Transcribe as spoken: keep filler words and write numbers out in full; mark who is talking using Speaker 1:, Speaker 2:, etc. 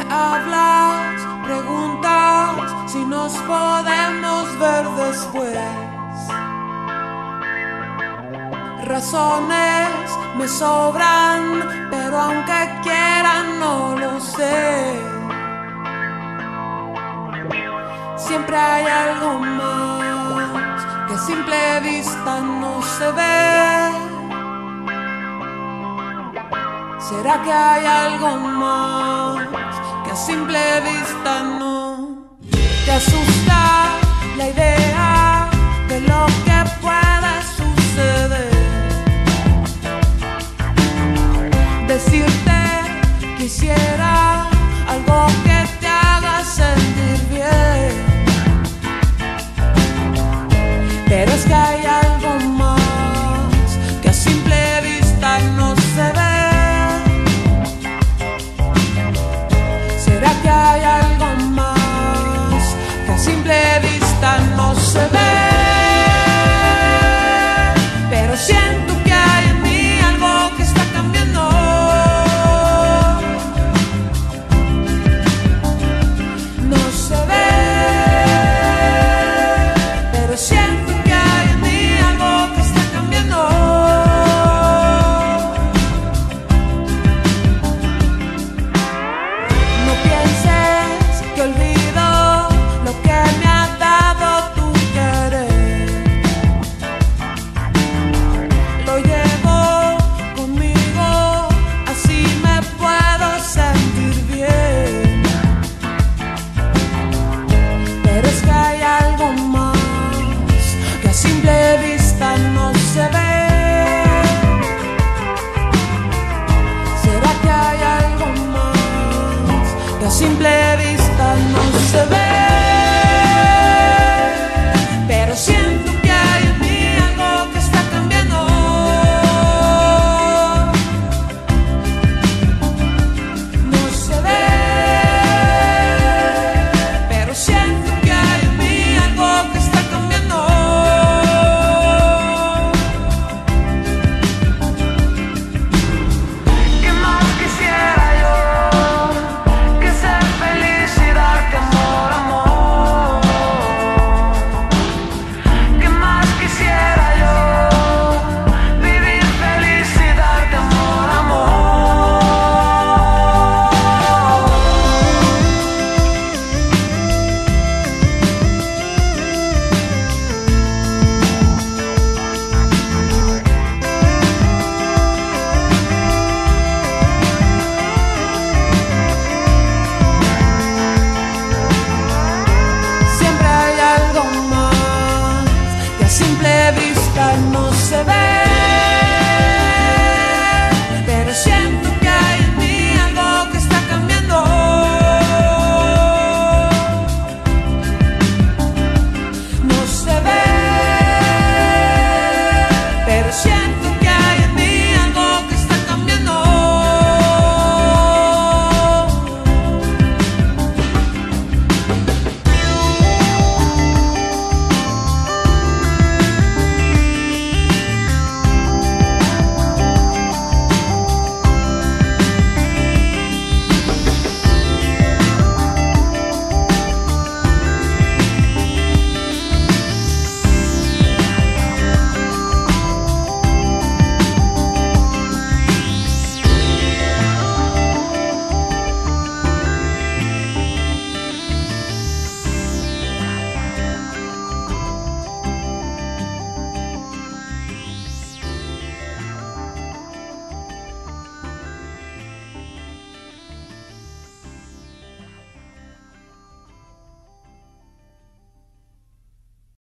Speaker 1: hablas, preguntas si nos podemos ver después. Razones me sobran, pero aunque quieran no lo sé. Siempre hay algo más que a simple vista no se ve. ¿Será que hay algo más que a simple vista no? Te asusta la idea de lo que puede suceder. Decirte quisiera